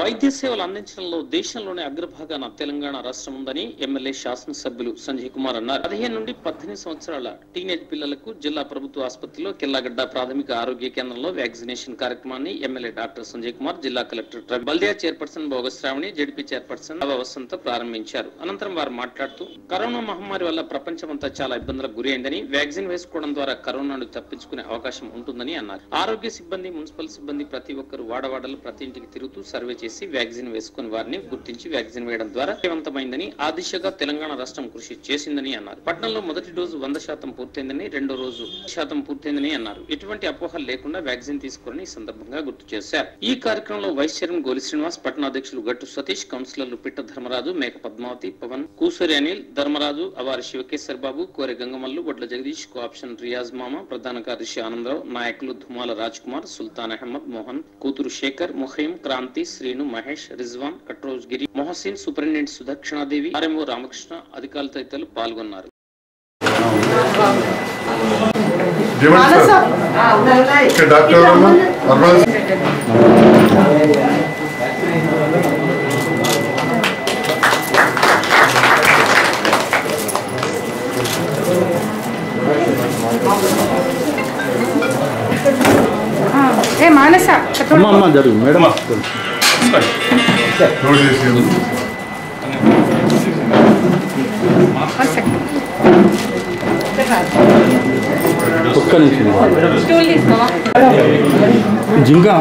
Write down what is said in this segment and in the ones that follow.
వైద్య సేవలు అందించడంలో దేశంలోనే అగ్రభాగాన తెలంగాణ రాష్ట్రం ఉందని ఎమ్మెల్యే శాసనసభ్యులు సంజయ్ కుమార్ అన్నారు. 15 నుండి 18 సంవత్సరాల టీనేజ్ పిల్లలకు జిల్లా ప్రభుత్వ ఆసుపత్రిలో కిల్లాగడ్డ ప్రాథమిక ఆరోగ్య కేంద్రంలో వ్యాక్సినేషన్ కార్యక్రమాన్ని ఎమ్మెల్యే డాక్టర్ సంజయ్ కుమార్, జిల్లా కలెక్టర్ బల్దియా chairperson Bhoga Sravani, ZP chairperson Vasantha ప్రారంభించారు. అనంతరం వారు మాట్లాడుతూ కరోనా మహమ్మారి వల్ల ప్రపంచమంతా చాలా ఇబ్బందులకు గురైందని, వ్యాక్సిన్ వేసుకోవడం ద్వారా కరోనాను తప్పించుకునే అవకాశం ఉంటుందని అన్నారు. ఆరోగ్య సిబ్బంది, మున్సిపల్ సిబ్బంది ప్రతి ఒక్కరు వాడవాడలు ప్రతి ఇంటికి తిరుగుతూ సర్వే చేసి వ్యాక్సిన్ వేసుకుని వారిని గుర్తించి వ్యాక్సిన్ వేయడం ద్వారా విజయవంతమైందని, ఆ దిశగా తెలంగాణ రాష్ట్రం కృషి చేసిందని అన్నారు. పట్టణంలో మొదటి డోసు 100% పూర్తయిందని, రెండో రోజు 100% పూర్తయిందని అన్నారు. ఎటువంటి అపోహలు లేకుండా వ్యాక్సిన్ తీసుకోవాలని ఈ సందర్భంగా గుర్తు చేశారు. ఈ కార్యక్రమంలో వైస్ చైర్మన్ గోలి శ్రీనివాస్, పట్టణ అధ్యక్షులు గట్టు సతీష్, కౌన్సిలర్లు పిట్ట ధర్మరాజు, మేక పద్మావతి, పవన్, కూసూరి అనిల్, ధర్మరాజు, అవారి శివకేశ్వర్ బాబు, కోరె గంగమల్లు, వడ్ల జగదీష్, కోఆప్షన్ రియాజ్ మామ, ప్రధాన కార్యదర్శి ఆనందరావు, నాయకులు ధుమాల రాజ్ కుమార్, సుల్తాన్ అహ్మద్, మోహన్, కూతురు శేఖర్, ముఖీం, క్రాంతి, శ్రీను, మహేష్, రిజ్వాన్, కట్రోజ్ గిరి, మొహసిన్, సూపరింటెండెంట్ సుదక్షిణాదేవి, ఆర్ఎంఓ రామకృష్ణ, అధికారులు తదితరులు పాల్గొన్నారు. మానస జరుగు మేడం ఒక్క నిమిషం జింక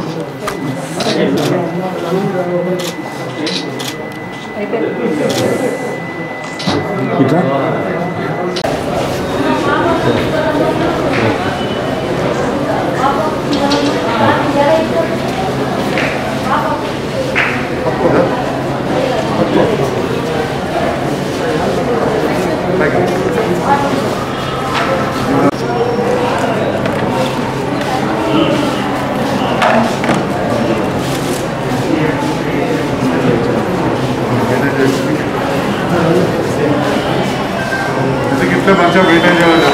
ఇట్లా कितना बच्चा बैठा जाएगा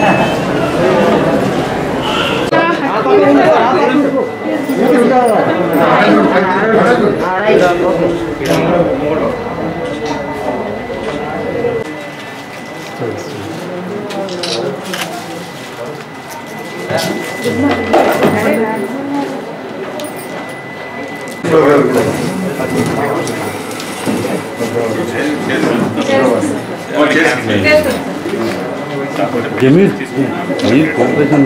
जमीन कॉर्पोरेशन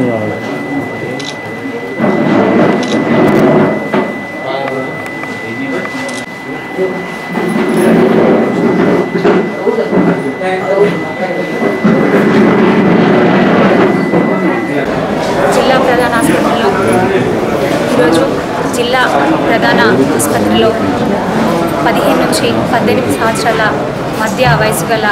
జిల్లా ప్రధాన ఆసుపత్రిలో ఈరోజు జిల్లా ప్రధాన ఆసుపత్రిలో 15 నుంచి 18 సంవత్సరాల మధ్య వయసు గల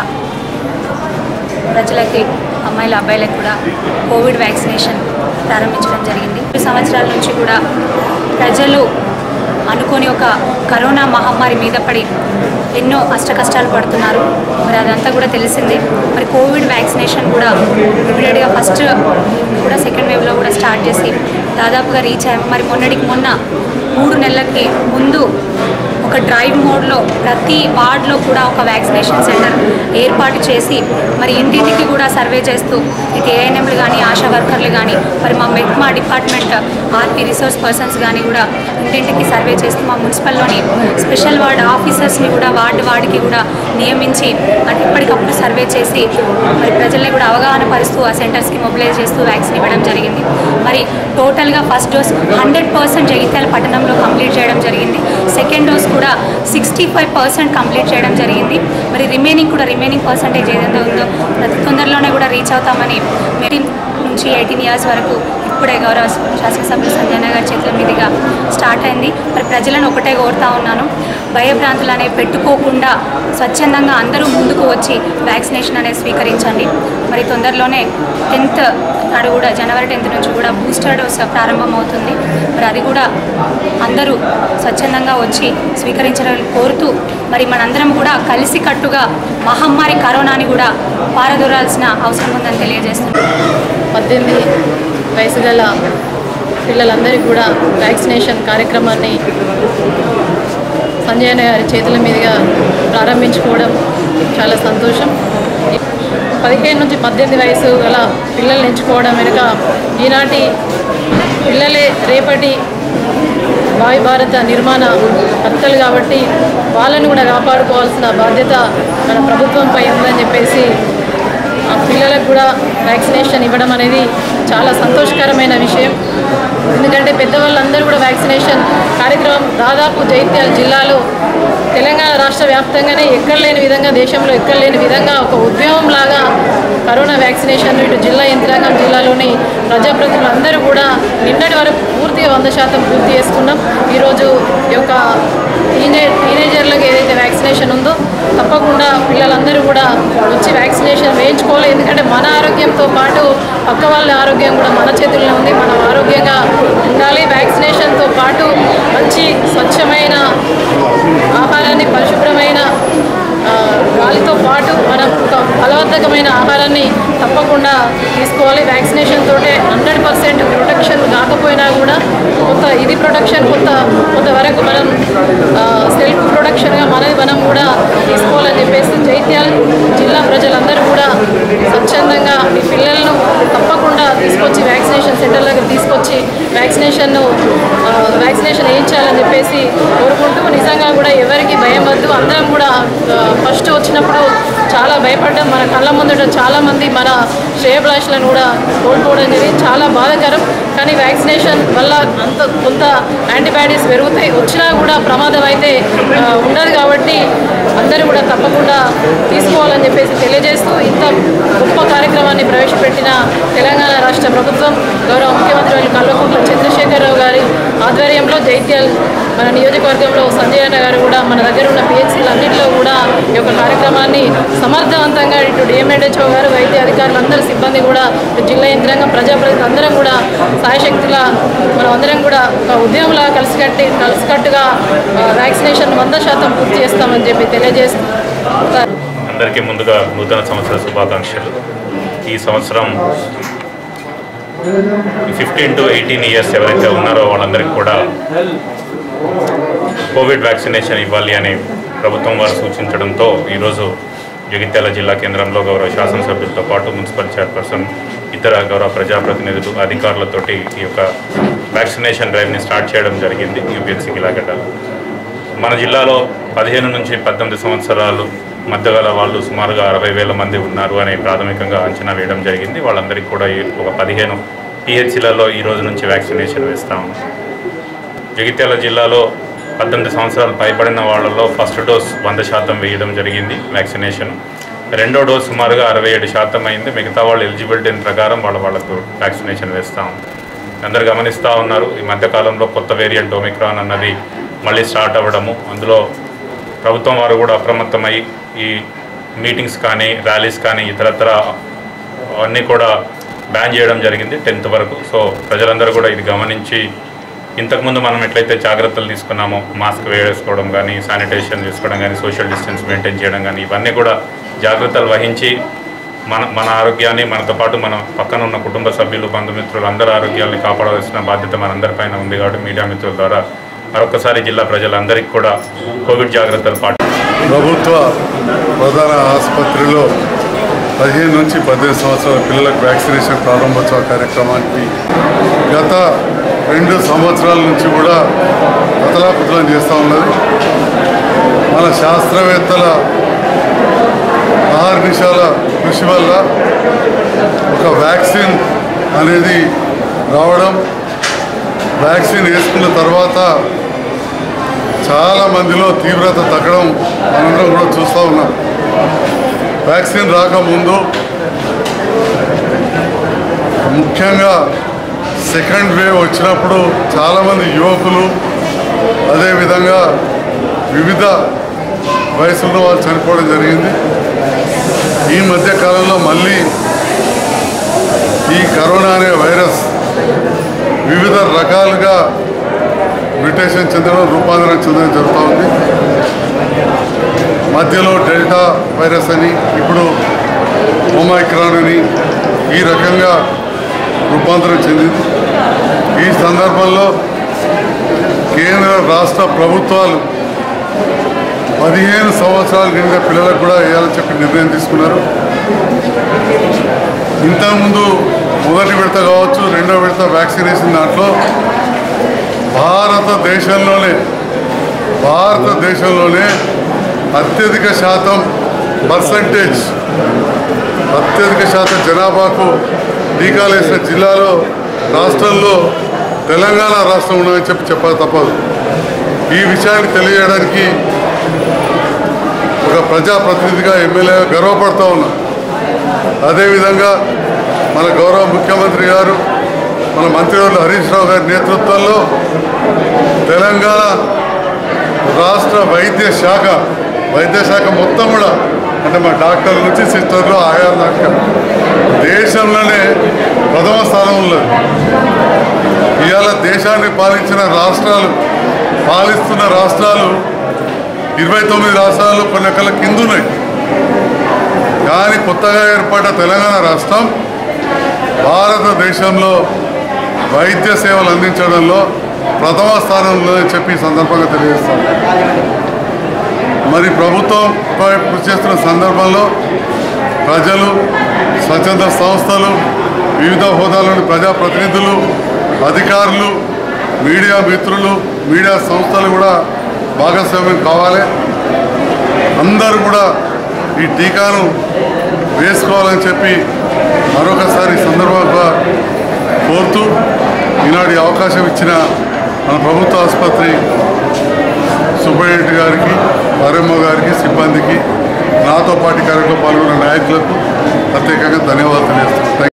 ప్రజలకి, అమ్మాయిల అబ్బాయిలకు కూడా కోవిడ్ వ్యాక్సినేషన్ ప్రారంభించడం జరిగింది. 2 సంవత్సరాల నుంచి కూడా ప్రజలు అనుకోని ఒక కరోనా మహమ్మారి మీద పడి ఎన్నో కష్టాలు పడుతున్నారు. మరి అదంతా కూడా తెలిసింది. మరి కోవిడ్ వ్యాక్సినేషన్ కూడా ఇమీడియట్గా ఫస్ట్ కూడా సెకండ్ వేవ్లో కూడా స్టార్ట్ చేసి దాదాపుగా రీచ్ అయ్యాము. మరి మొన్న 3 నెలలకి ముందు ఒక డ్రైవ్ మోడ్లో ప్రతి వార్డులో కూడా ఒక వ్యాక్సినేషన్ సెంటర్ ఏర్పాటు చేసి మరి ఇంటింటికి కూడా సర్వే చేస్తూ ఇటు ఏఎన్ఎంలు కానీ, ఆశా వర్కర్లు కానీ, మరి మా మెట్మా డిపార్ట్మెంట్ ఆర్పీ రిసోర్స్ పర్సన్స్ కానీ కూడా ఇంటింటికి సర్వే చేస్తూ మా మున్సిపల్లోని స్పెషల్ వార్డ్ ఆఫీసర్స్ని కూడా వార్డుకి కూడా నియమించి అంటే ఎప్పటికప్పుడు సర్వే చేసి మరి ప్రజల్ని కూడా అవగాహన పరుస్తూ ఆ సెంటర్స్కి మొబిలైజ్ చేస్తూ వ్యాక్సిన్ ఇవ్వడం జరిగింది. మరి టోటల్గా ఫస్ట్ డోస్ 100% జగిత్యాల పట్టణంలో కంప్లీట్ చేయడం జరిగింది. సెకండ్ డోస్ కూడా 65% కంప్లీట్ చేయడం జరిగింది. మరి రిమైనింగ్ పర్సంటేజ్ ఏదైతే ఉందో ప్రతి తొందరలోనే కూడా రీచ్ అవుతామని 18 నుంచి 18 ఇయర్స్ వరకు ఇప్పుడే గౌరవ శాసనసభ్యులు సంజయ్ గారి చేతుల మీదుగా స్టార్ట్ అయింది. మరి ప్రజలను ఒకటే కోరుతా ఉన్నాను, భయభ్రాంతులు అనేవి పెట్టుకోకుండా స్వచ్ఛందంగా అందరూ ముందుకు వచ్చి వ్యాక్సినేషన్ అనేది స్వీకరించండి. మరి తొందరలోనే 10th నాడు కూడా జనవరి 10th నుంచి కూడా బూస్టర్ డోస్ ప్రారంభమవుతుంది. మరి అది కూడా అందరూ స్వచ్ఛందంగా వచ్చి స్వీకరించాలని కోరుతూ మరి మనందరం కూడా కలిసికట్టుగా మహమ్మారి కరోనాని కూడా పారదోరాల్సిన అవసరం ఉందని తెలియజేస్తున్నాం. 18 వయసు గల పిల్లలందరికీ కూడా వ్యాక్సినేషన్ కార్యక్రమాన్ని సంజయ్ అన్న గారి చేతుల మీదుగా ప్రారంభించుకోవడం చాలా సంతోషం. 15 నుంచి 18 వయసు గల పిల్లల్ని ఎంచుకోవడం వెనుక ఈనాటి పిల్లలే రేపటి భావి భారత నిర్మాణ కర్తలు కాబట్టి వాళ్ళని కూడా కాపాడుకోవాల్సిన బాధ్యత మన ప్రభుత్వంపై ఉందని చెప్పేసి ఆ పిల్లలకు కూడా వ్యాక్సినేషన్ ఇవ్వడం అనేది చాలా సంతోషకరమైన విషయం. ఎందుకంటే పెద్దవాళ్ళందరూ కూడా వ్యాక్సినేషన్ కార్యక్రమం దాదాపు జైత్యాల జిల్లాలో తెలంగాణ రాష్ట్ర వ్యాప్తంగానే ఎక్కడ లేని విధంగా, దేశంలో ఎక్కడ లేని విధంగా ఒక ఉద్యమంలాగా కరోనా వ్యాక్సినేషన్ ఇటు జిల్లా యంత్రాంగం, జిల్లాలోని ప్రజాప్రతినిధులు అందరూ కూడా నిన్నటి వరకు పూర్తిగా 100% పూర్తి చేసుకున్నాం. ఈరోజు ఈ యొక్క టీనేజర్లకు ఏదైతే వ్యాక్సినేషన్ ఉందో తప్పకుండా పిల్లలందరూ కూడా వచ్చి వ్యాక్సినేషన్ వేయించుకోవాలి. ఎందుకంటే మన ఆరోగ్యంతో పాటు పక్క వాళ్ళ ఆరోగ్యం కూడా మన చేతుల్లో ఉంది. మనం ఆరోగ్యంగా ఉండాలి. వ్యాక్సినేషన్తో పాటు మంచి స్వచ్ఛమైన ఆహారాన్ని, పరిశుభ్రమైన గాలితో పాటు మనం ఒక బలవర్ధకమైన ఆహారాన్ని తప్పకుండా తీసుకోవాలి. వ్యాక్సినేషన్ తోటే 100% ప్రొటెక్షన్ కాకపోయినా కూడా ఇది ప్రొటెక్షన్ కొంతవరకు మనం సెల్ఫ్ ప్రొటెక్షన్గా మనం కూడా తీసుకోవాలని చెప్పేసి జైత్యాల జిల్లా ప్రజలందరూ కూడా స్వచ్ఛందంగా మీ పిల్లలను తప్పకుండా తీసుకొచ్చి వ్యాక్సినేషన్ సెంటర్ దగ్గర తీసుకొచ్చి వ్యాక్సినేషన్ వేయించాలని చెప్పేసి కోరుకుంటూ, నిజంగా కూడా ఎవరికి భయం వద్దు. అందరం కూడా ఫస్ట్ వచ్చినప్పుడు చాలా భయపడ్డాం. మన కళ్ళ ముందట చాలామంది మన శ్రేయభిలాషులను కూడా కోల్పోవడం జరిగింది. చాలా బాధాకరం. కానీ వ్యాక్సినేషన్ వల్ల కొంత యాంటీబాడీస్ పెరుగుతాయి. వచ్చినా కూడా ప్రమాదం అయితే ఉండదు. కాబట్టి అందరూ కూడా తప్పకుండా తీసుకోవాలని చెప్పేసి తెలియజేస్తూ, ఇంత గొప్ప కార్యక్రమాన్ని ప్రవేశపెట్టిన తెలంగాణ రాష్ట్ర ప్రభుత్వం గౌరవ ముఖ్యమంత్రి కల్వకుంట్ల చంద్రశేఖరరావు గారి ఆధ్వర్యంలో జైత్యాల మన నియోజకవర్గంలో సంజయ్ అన్న గారు కూడా మన దగ్గర ఉన్న పిహెచ్సీలన్నింటిలో కూడా ఈ యొక్క కార్యక్రమాన్ని సమర్థవంతంగా ఇటు డిఎంఎడ్హెచ్ఓ గారు, వైద్య అధికారులు, అందరూ సిబ్బంది కూడా, జిల్లా యంత్రాంగం, ప్రజాప్రతినిధులు అందరం కూడా సాయశక్తుల మనం అందరం కూడా ఒక ఉద్యమంలా కలిసికట్టుగా వ్యాక్సినేషన్ 100% పూర్తి చేస్తామని చెప్పి తెలియజేస్తూ అందరికీ ముందుగా నూతన సంవత్సర శుభాకాంక్షలు. ఈ సంవత్సరం 15 to 18 ఇయర్స్ ఎవరైతే ఉన్నారో వాళ్ళందరికీ కూడా కోవిడ్ వ్యాక్సినేషన్ ఇవ్వాలి అని ప్రభుత్వం వారు సూచించడంతో ఈరోజు జగిత్యాల జిల్లా కేంద్రంలో గౌరవ శాసనసభ్యులతో పాటు మున్సిపల్ చైర్పర్సన్, ఇతర గౌరవ ప్రజాప్రతినిధులు, అధికారులతోటి ఈ యొక్క వ్యాక్సినేషన్ డ్రైవ్ని స్టార్ట్ చేయడం జరిగింది. యూపీఎస్సీ కిలాగడ్డలో మన జిల్లాలో 15 నుంచి 18 సంవత్సరాలు మధ్య గల వాళ్ళు సుమారుగా 60,000 మంది ఉన్నారు అని ప్రాథమికంగా అంచనా వేయడం జరిగింది. వాళ్ళందరికీ కూడా ఒక 15 పిహెచ్సీలలో ఈ రోజు నుంచి వ్యాక్సినేషన్ వేస్తాము. జగిత్యాల జిల్లాలో 18 సంవత్సరాలు పైబడిన వాళ్ళలో ఫస్ట్ డోస్ 100% వేయడం జరిగింది వ్యాక్సినేషన్. రెండో డోస్ సుమారుగా 67% అయింది. మిగతా వాళ్ళు ఎలిజిబిలిటీ ప్రకారం వాళ్ళకు వ్యాక్సినేషన్ వేస్తాము. అందరు గమనిస్తూ ఉన్నారు, ఈ మధ్యకాలంలో కొత్త వేరియంట్ ఒమిక్రాన్ అన్నది మళ్ళీ స్టార్ట్ అవ్వడము, అందులో ప్రభుత్వం వారు కూడా అప్రమత్తమై ఈ మీటింగ్స్ కానీ, ర్యాలీస్ కానీ, ఇతరత్ర అన్నీ కూడా బ్యాన్ చేయడం జరిగింది 10th వరకు. సో ప్రజలందరూ కూడా ఇది గమనించి, ఇంతకుముందు మనం ఎట్లయితే జాగ్రత్తలు తీసుకున్నామో, మాస్క్ వేసుకోవడం కానీ, శానిటైజేషన్ చేసుకోవడం కానీ, సోషల్ డిస్టెన్స్ మెయింటైన్ చేయడం కానీ, ఇవన్నీ కూడా జాగ్రత్తలు వహించి మన ఆరోగ్యాన్ని, మనతో పాటు మన పక్కన ఉన్న కుటుంబ సభ్యులు, బంధుమిత్రులు అందరి ఆరోగ్యాన్ని కాపాడవలసిన బాధ్యత మనందరిపైన ఉంది. కాబట్టి మీడియా మిత్రుల ద్వారా మరొకసారి జిల్లా ప్రజలందరికీ కూడా కోవిడ్ జాగ్రత్తలు ప్రభుత్వ ప్రధాన ఆసుపత్రిలో 15 నుంచి 18 సంవత్సరాల పిల్లలకు వ్యాక్సినేషన్ ప్రారంభోత్సవ కార్యక్రమానికి గత 2 సంవత్సరాల నుంచి కూడా అతలాకుతలం చేస్తూ ఉన్నది. మన శాస్త్రవేత్తల నిమిషాల కృషి వల్ల ఒక వ్యాక్సిన్ అనేది రావడం, వ్యాక్సిన్ వేసుకున్న తర్వాత చాలా మందిలో తీవ్రత తగ్గడం మనందరం కూడా చూస్తూ ఉన్నాం. వ్యాక్సిన్ రాకముందు ముఖ్యంగా సెకండ్ వేవ్ వచ్చినప్పుడు చాలామంది యువకులు, అదేవిధంగా వివిధ వయసుల్లో వాళ్ళు చనిపోవడం జరిగింది. ఈ మధ్య కాలంలో మళ్ళీ ఈ కరోనా అనే వైరస్ వివిధ రకాలుగా మ్యుటేషన్ చెందడం, రూపాంతరం చెందడం జరుగుతూ ఉంది. మధ్యలో డెల్టా వైరస్ అని, ఇప్పుడు ఒమైక్రాన్ అని ఈ రకంగా రూపాంతరం చెందింది. ఈ సందర్భంలో కేంద్ర రాష్ట్ర ప్రభుత్వాలు 15 సంవత్సరాల కింద పిల్లలకు కూడా వేయాలని చెప్పి నిర్ణయం తీసుకున్నారు. ఇంతకుముందు మొదటి విడత కావచ్చు, రెండో విడత వ్యాక్సినేషన్ దాంట్లో భారతదేశంలోనే అత్యధిక శాతం జనాభాకు టీకాలు వేసిన జిల్లాలో రాష్ట్రంలో తెలంగాణ రాష్ట్రం ఉన్నదని చెప్పాలి తప్పదు. ఈ విషయాన్ని తెలియజేయడానికి ఒక ప్రజాప్రతినిధిగా ఎమ్మెల్యేగా గర్వపడుతూ ఉన్నా. అదేవిధంగా మన గౌరవ ముఖ్యమంత్రి గారు, మన మంత్రివర్యులు హరీష్ రావు గారి నేతృత్వంలో తెలంగాణ రాష్ట్ర వైద్య శాఖ మొత్తం కూడా, అంటే మా డాక్టర్ల నుంచి సిస్టర్లు ఆయా దాకా దేశంలోనే ప్రథమ స్థానంలో. ఇవాళ దేశాన్ని పాలిస్తున్న రాష్ట్రాలు 29 రాష్ట్రాలు కొన్ని కళ్ళ కిందున్నాయి. కానీ కొత్తగా ఏర్పడ్డ తెలంగాణ రాష్ట్రం భారతదేశంలో వైద్య సేవలు అందించడంలో ప్రథమ స్థానంలో అని చెప్పి ఈ సందర్భంగా తెలియజేస్తాం. మరి ప్రభుత్వం కృషి చేస్తున్న సందర్భంలో ప్రజలు, స్వచ్ఛంద సంస్థలు, వివిధ హోదాలోని ప్రజాప్రతినిధులు, అధికారులు, మీడియా మిత్రులు, మీడియా సంస్థలు కూడా భాగస్వామ్యం కావాలి. అందరూ కూడా ఈ టీకాను వేసుకోవాలని చెప్పి మరొకసారి సందర్భంగా కోరుతూ ఈనాడు అవకాశం ఇచ్చిన మన ప్రభుత్వ ఆసుపత్రి సూపరింటెండెంట్ గారికి, ఆర్ఎంఓ గారికి, సిబ్బందికి, నాతో పాటు కార్యక్రమంలో పాల్గొన్న నాయకులకు ప్రత్యేకంగా ధన్యవాదాలు తెలియజేస్తున్నాను.